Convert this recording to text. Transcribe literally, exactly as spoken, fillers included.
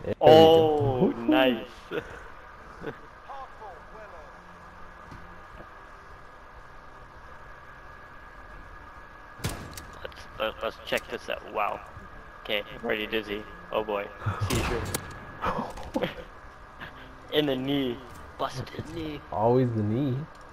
Oh, nice. let's let, let's check this out. Wow. Okay, I'm already dizzy. Oh boy, seizure. In the knee. Busted his knee. Always the knee.